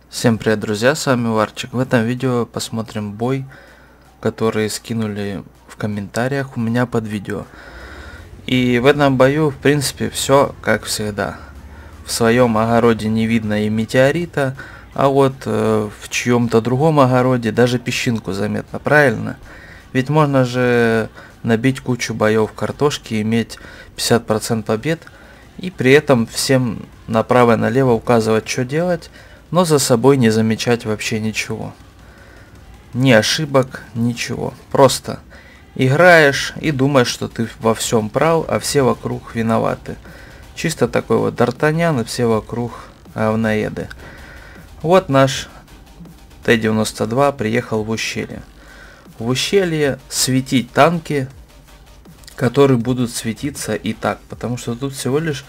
Всем привет, друзья, с вами Варчик. В этом видео посмотрим бой, который скинули в комментариях у меня под видео. И в этом бою, в принципе, все как всегда. В своем огороде не видно и метеорита, а вот в чьем-то другом огороде даже песчинку заметно, правильно? Ведь можно же набить кучу боев картошки, иметь 50% побед, и при этом всем направо и налево указывать, что делать, но за собой не замечать вообще ничего. Ни ошибок, ничего. Просто играешь и думаешь, что ты во всем прав, а все вокруг виноваты. Чисто такой вот Д'Артаньян и все вокруг говноеды. Вот наш Т-92 приехал в ущелье. В ущелье светить танки, которые будут светиться и так, потому что тут всего лишь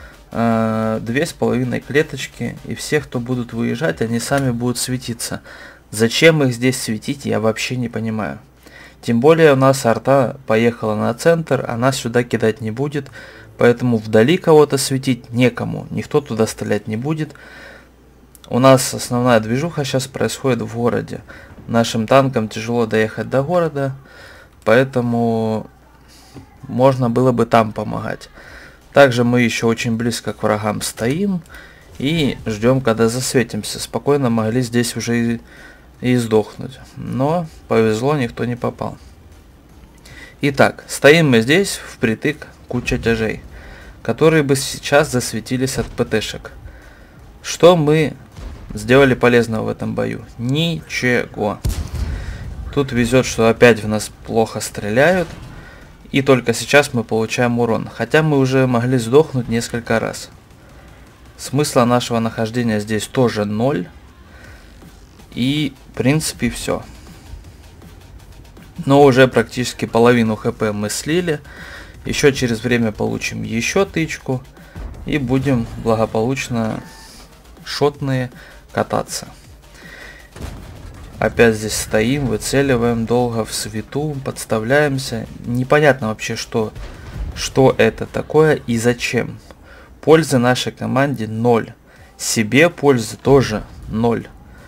2,5 клеточки, и все, кто будут выезжать, они сами будут светиться. Зачем их здесь светить, я вообще не понимаю. Тем более у нас арта поехала на центр, она сюда кидать не будет, поэтому вдали кого-то светить некому, никто туда стрелять не будет. У нас основная движуха сейчас происходит в городе. Нашим танкам тяжело доехать до города, поэтому можно было бы там помогать. Также мы еще очень близко к врагам стоим и ждем, когда засветимся. Спокойно могли здесь уже и сдохнуть. Но повезло, никто не попал. Итак, стоим мы здесь впритык куча тяжей, которые бы сейчас засветились от ПТшек. Что мы сделали полезного в этом бою? Ничего. Тут везет, что опять в нас плохо стреляют. И только сейчас мы получаем урон, хотя мы уже могли сдохнуть несколько раз. Смысла нашего нахождения здесь тоже 0. И в принципе все. Но уже практически половину хп мы слили. Еще через время получим еще тычку. И будем благополучно шотные кататься. Опять здесь стоим, выцеливаем долго в свету, подставляемся. Непонятно вообще, что это такое и зачем. Пользы нашей команде 0. Себе пользы тоже 0.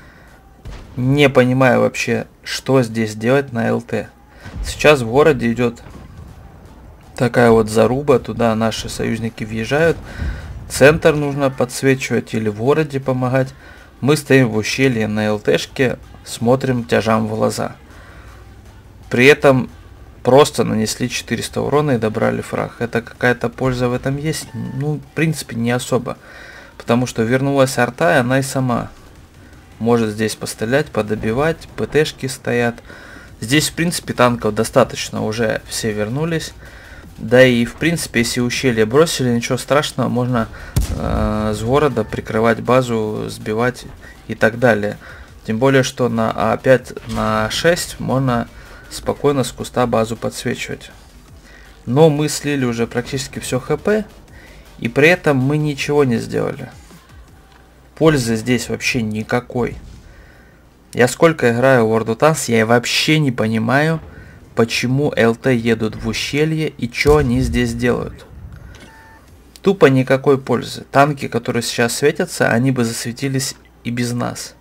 Не понимаю вообще, что здесь делать на ЛТ. Сейчас в городе идет такая вот заруба, туда наши союзники въезжают. Центр нужно подсвечивать или в городе помогать. Мы стоим в ущелье на ЛТшке. Смотрим тяжам в глаза. При этом просто нанесли 400 урона и добрали фраг. Это какая-то польза в этом есть? Ну, в принципе, не особо. Потому что вернулась арта, и она и сама может здесь пострелять, подобивать. ПТшки стоят. Здесь, в принципе, танков достаточно. Уже все вернулись. Да и, в принципе, если ущелье бросили, ничего страшного. Можно с города прикрывать базу, сбивать и так далее. Тем более, что на А5, на 6 можно спокойно с куста базу подсвечивать. Но мы слили уже практически все хп, и при этом мы ничего не сделали. Пользы здесь вообще никакой. Я сколько играю в World of Tanks, я вообще не понимаю, почему ЛТ едут в ущелье и что они здесь делают. Тупо никакой пользы. Танки, которые сейчас светятся, они бы засветились и без нас.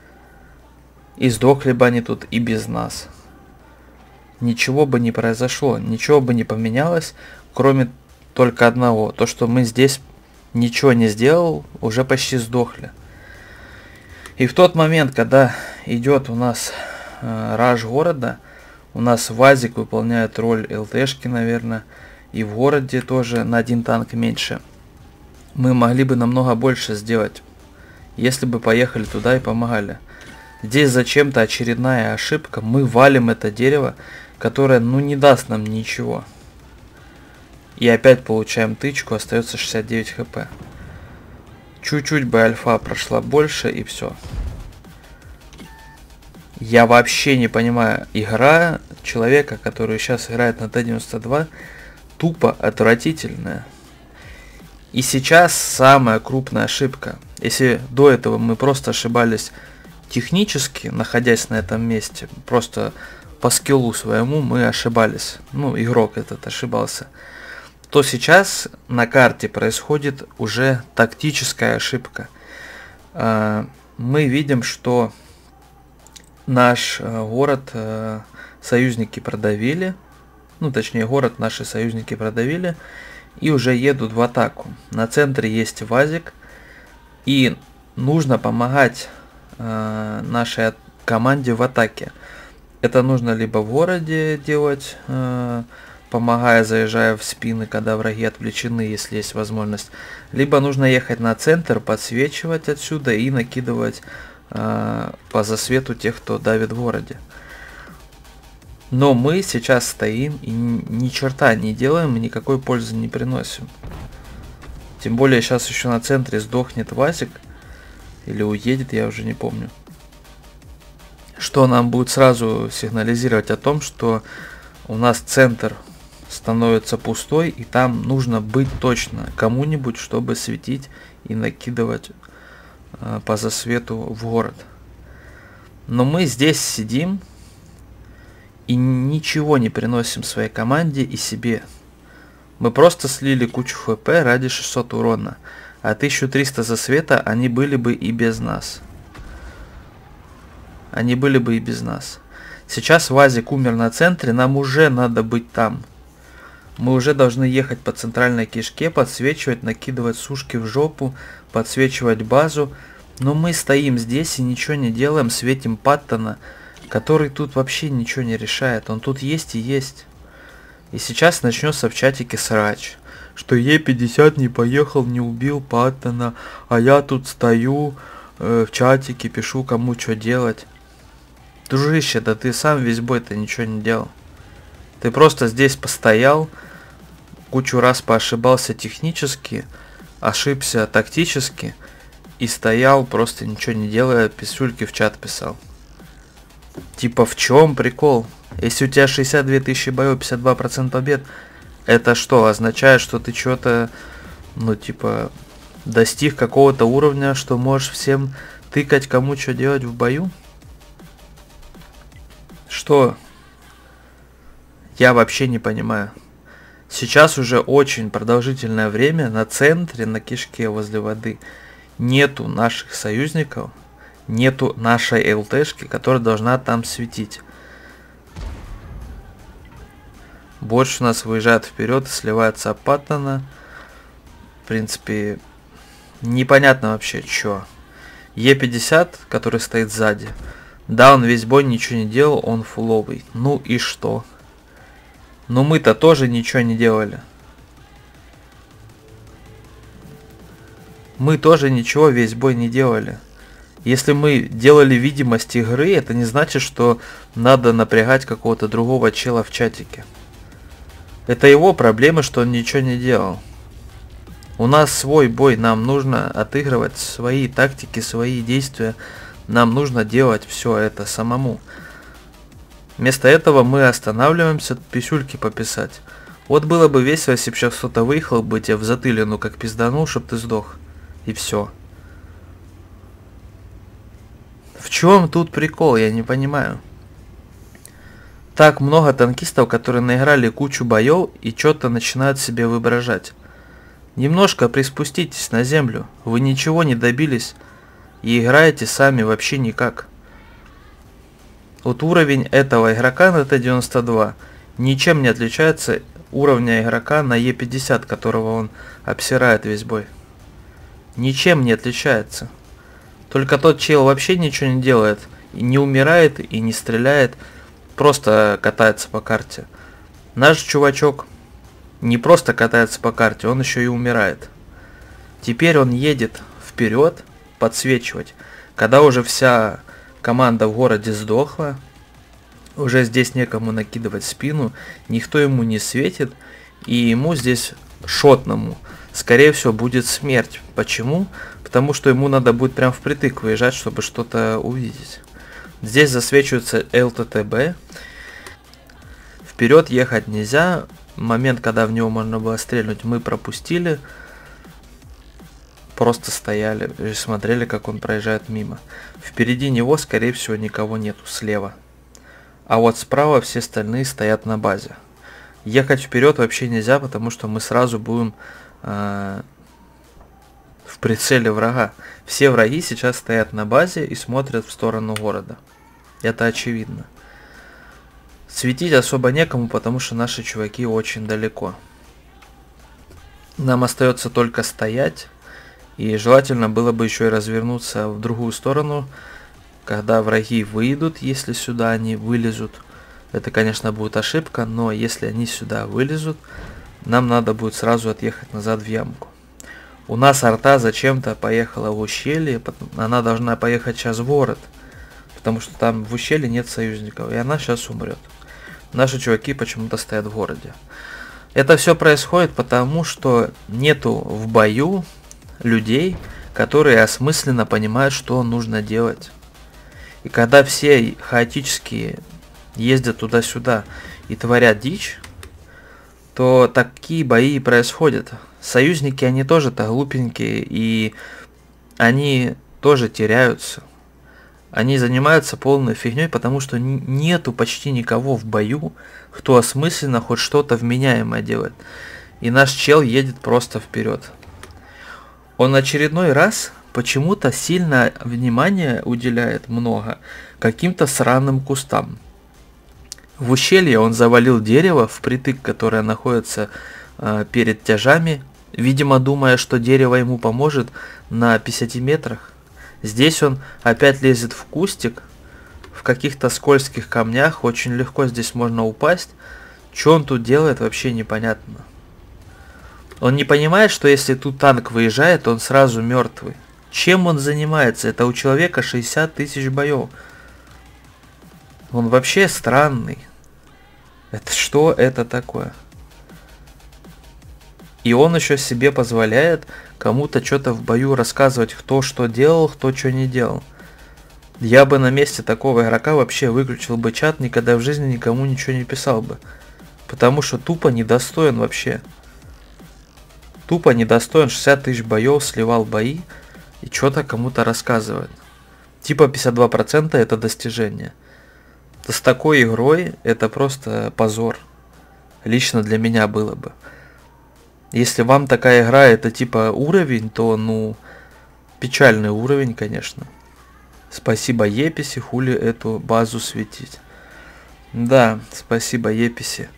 И сдохли бы они тут и без нас. Ничего бы не произошло, ничего бы не поменялось, кроме только одного. То, что мы здесь ничего не сделал, уже почти сдохли. И в тот момент, когда идет у нас раш города, у нас ВАЗик выполняет роль ЛТшки, наверное, и в городе тоже на один танк меньше. Мы могли бы намного больше сделать, если бы поехали туда и помогали. Здесь зачем-то очередная ошибка. Мы валим это дерево, которое не даст нам ничего. И опять получаем тычку, остается 69 хп. Чуть-чуть бы альфа прошла больше и все. Я вообще не понимаю. Игра человека, который сейчас играет на Т-92, тупо отвратительная. И сейчас самая крупная ошибка. Если до этого мы просто ошибались технически, находясь на этом месте, просто по скиллу своему мы ошибались. Ну, игрок этот ошибался. То сейчас на карте происходит уже тактическая ошибка. мы видим, что наш город союзники продавили. Ну, точнее, город наши союзники продавили. И уже едут в атаку. На центре есть Вазик. И нужно помогать нашей команде в атаке. Это нужно либо в городе делать, помогая, заезжая в спины, когда враги отвлечены, если есть возможность. Либо нужно ехать на центр, подсвечивать отсюда и накидывать по засвету тех, кто давит в городе. Но мы сейчас стоим и ни черта не делаем, и никакой пользы не приносим. Тем более сейчас еще на центре сдохнет Вазик. Или уедет, я уже не помню. Что нам будет сразу сигнализировать о том, что у нас центр становится пустой, и там нужно быть точно кому-нибудь, чтобы светить и накидывать по засвету в город. Но мы здесь сидим и ничего не приносим своей команде и себе. Мы просто слили кучу ФП ради 600 урона, а 1300 засвета они были бы и без нас. Они были бы и без нас. Сейчас Вазик умер на центре, нам уже надо быть там. Мы уже должны ехать по центральной кишке, подсвечивать, накидывать сушки в жопу, подсвечивать базу. Но мы стоим здесь и ничего не делаем, светим Паттона, который тут вообще ничего не решает. Он тут есть и есть. И сейчас начнется в чатике срач, что Е50 не поехал, не убил Паттона, а я тут стою в чатике, пишу, кому что делать. Дружище, да ты сам весь бой-то ничего не делал. Ты просто здесь постоял, кучу раз поошибался технически, ошибся тактически и стоял, просто ничего не делая, писюльки в чат писал. Типа в чем прикол? Если у тебя 62 тысячи боев, 52% побед, это что, означает, что ты что-то, ну типа, достиг какого-то уровня, что можешь всем тыкать, кому что делать в бою? Что? Я вообще не понимаю. Сейчас уже очень продолжительное время на центре, на кишке возле воды нету наших союзников, нету нашей ЛТшки, которая должна там светить. Больше у нас выезжает вперед и сливается от Паттона. В принципе, непонятно вообще, что. Е50, который стоит сзади. Да, он весь бой ничего не делал, он фуловый. Ну и что? Но мы-то тоже ничего не делали. Мы тоже ничего весь бой не делали. Если мы делали видимость игры, это не значит, что надо напрягать какого-то другого чела в чатике. Это его проблема, что он ничего не делал. У нас свой бой, нам нужно отыгрывать свои тактики, свои действия. Нам нужно делать все это самому. Вместо этого мы останавливаемся, писюльки пописать. Вот было бы весело, если бы сейчас кто-то выехал бы тебе в затылину, как пизданул, чтоб ты сдох. И все. В чем тут прикол, я не понимаю. Так много танкистов, которые наиграли кучу боев и что-то начинают себе воображать. Немножко приспуститесь на землю, вы ничего не добились и играете сами вообще никак. Вот уровень этого игрока на Т-92 ничем не отличается уровня игрока на Е50, которого он обсирает весь бой. Ничем не отличается. Только тот чел вообще ничего не делает, и не умирает, и не стреляет, просто катается по карте. Наш чувачок не просто катается по карте, он еще и умирает. Теперь он едет вперед подсвечивать, когда уже вся команда в городе сдохла, уже здесь некому накидывать спину, никто ему не светит, и ему здесь шотному, скорее всего, будет смерть. Почему? Потому что ему надо будет прям впритык выезжать, чтобы что-то увидеть. Здесь засвечивается ЛТТБ. Вперед ехать нельзя. Момент, когда в него можно было стрельнуть, мы пропустили. Просто стояли и смотрели, как он проезжает мимо. Впереди него, скорее всего, никого нету слева. А вот справа все остальные стоят на базе. Ехать вперед вообще нельзя, потому что мы сразу будем в в прицеле врага. Все враги сейчас стоят на базе и смотрят в сторону города. Это очевидно. Светить особо некому, потому что наши чуваки очень далеко. Нам остается только стоять. И желательно было бы еще и развернуться в другую сторону, когда враги выйдут, если сюда они вылезут. Это, конечно, будет ошибка, но если они сюда вылезут, нам надо будет сразу отъехать назад в ямку. У нас арта зачем-то поехала в ущелье, она должна поехать сейчас в город, потому что там в ущелье нет союзников, и она сейчас умрет. Наши чуваки почему-то стоят в городе. Это все происходит потому, что нету в бою людей, которые осмысленно понимают, что нужно делать. И когда все хаотически ездят туда-сюда и творят дичь, то такие бои и происходят. Союзники, они тоже-то глупенькие, и они тоже теряются. Они занимаются полной фигней, потому что нету почти никого в бою, кто осмысленно хоть что-то вменяемое делает. И наш чел едет просто вперед. Он очередной раз почему-то сильно внимания уделяет много каким-то сраным кустам. В ущелье он завалил дерево впритык, которое находится перед тяжами, видимо думая, что дерево ему поможет на 50 метрах. Здесь он опять лезет в кустик, в каких-то скользких камнях, очень легко здесь можно упасть. Что он тут делает, вообще непонятно. Он не понимает, что если тут танк выезжает, он сразу мертвый. Чем он занимается? Это у человека 60 тысяч боев. Он вообще странный. Это что это такое? И он еще себе позволяет кому-то что-то в бою рассказывать, кто что делал, кто что не делал. Я бы на месте такого игрока вообще выключил бы чат, никогда в жизни никому ничего не писал бы. Потому что тупо недостоин вообще. Тупо недостоин, 60 тысяч боев, сливал бои и что-то кому-то рассказывает. Типа 52% это достижение. С такой игрой это просто позор. Лично для меня было бы. Если вам такая игра это типа уровень, то ну печальный уровень, конечно. Спасибо Еписи, хули эту базу светить. Да, спасибо Еписи.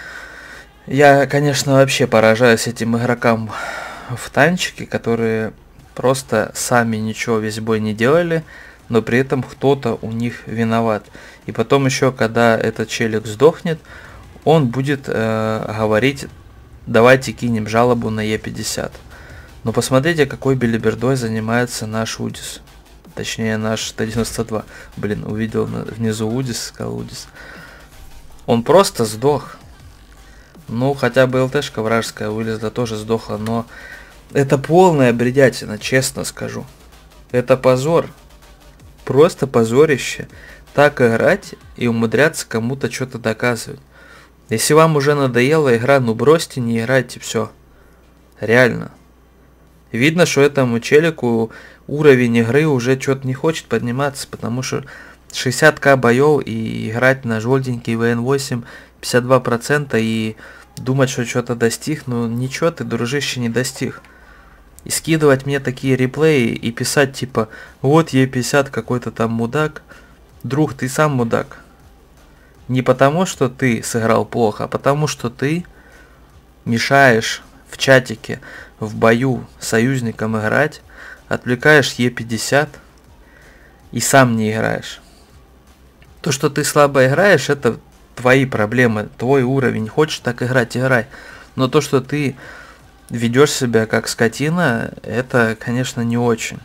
Я, конечно, вообще поражаюсь этим игрокам в танчике, которые просто сами ничего весь бой не делали, но при этом кто-то у них виноват. И потом еще, когда этот челик сдохнет, он будет говорить, давайте кинем жалобу на Е50. Но посмотрите, какой белибердой занимается наш Удис. Точнее, наш Т-92. Блин, увидел внизу Удис, сказал Удис. Он просто сдох. Ну, хотя бы ЛТшка вражеская вылезла, тоже сдохла, но это полная бредятина, честно скажу. Это позор. Просто позорище. Так играть и умудряться кому-то что-то доказывать. Если вам уже надоела игра, ну бросьте, не играйте, все. Реально. Видно, что этому челику уровень игры уже что-то не хочет подниматься, потому что 60к боев и играть на желтенький ВН8 52% и думать, что что-то достиг, ну ничего ты, дружище, не достиг. И скидывать мне такие реплеи и писать типа, вот Е50 какой-то там мудак. Друг, ты сам мудак. Не потому, что ты сыграл плохо, а потому, что ты мешаешь в чатике, в бою союзникам играть, отвлекаешь Е50 и сам не играешь. То, что ты слабо играешь, это твои проблемы, твой уровень. Хочешь так играть, играй. Но то, что ты ведешь себя как скотина, это, конечно, не очень.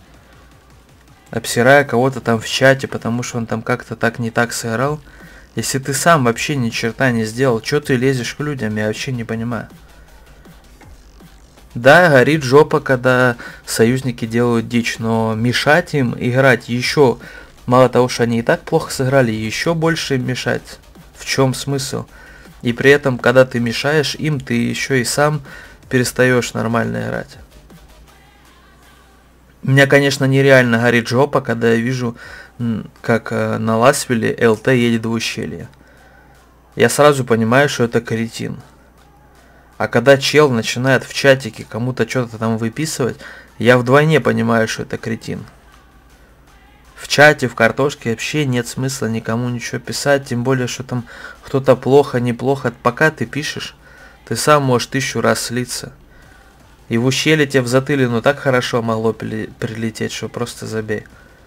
Обсирая кого-то там в чате, потому что он там как-то так не так сыграл. Если ты сам вообще ни черта не сделал, что ты лезешь к людям, я вообще не понимаю. Да, горит жопа, когда союзники делают дичь, но мешать им играть еще, мало того, что они и так плохо сыграли, еще больше им мешать. В чем смысл? И при этом, когда ты мешаешь им, ты еще и сам перестаешь нормально играть. У меня, конечно, нереально горит жопа, когда я вижу, как на Ласвилле ЛТ едет в ущелье. Я сразу понимаю, что это кретин. А когда чел начинает в чатике кому-то что-то там выписывать, Я вдвойне понимаю, что это кретин. В чате, в картошке вообще нет смысла никому ничего писать, тем более, что там кто-то плохо, неплохо. Пока ты пишешь, ты сам можешь 1000 раз слиться. И в ущелье тебе в затылину так хорошо могло прилететь, что просто забей.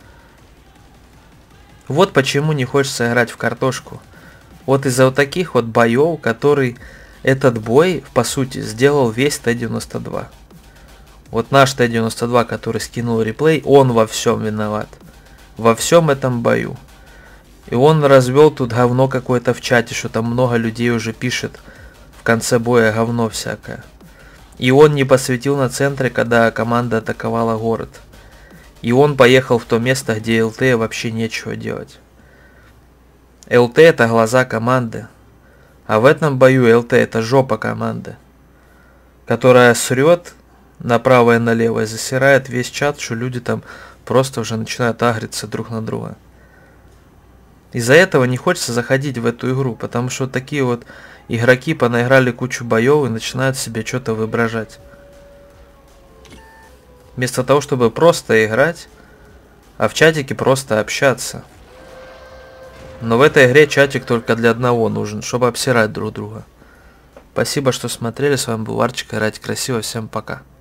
Вот почему не хочется играть в картошку. Вот из-за вот таких вот боев, который этот бой, по сути, сделал весь Т-92. Вот наш Т-92, который скинул реплей, он во всем виноват. Во всем этом бою. И он развел тут говно какое-то в чате, что там много людей уже пишет в конце боя говно всякое. И он не посветил на центре, когда команда атаковала город. И он поехал в то место, где ЛТ вообще нечего делать. ЛТ это глаза команды. А в этом бою ЛТ это жопа команды. Которая срет направо и налево и засирает весь чат, что люди там просто уже начинают агриться друг на друга. Из-за этого не хочется заходить в эту игру, потому что такие вот игроки понаиграли кучу боев и начинают себе что-то воображать. Вместо того, чтобы просто играть, а в чатике просто общаться. Но в этой игре чатик только для одного нужен, чтобы обсирать друг друга. Спасибо, что смотрели. С вами был Арчик. Играйте красиво. Всем пока.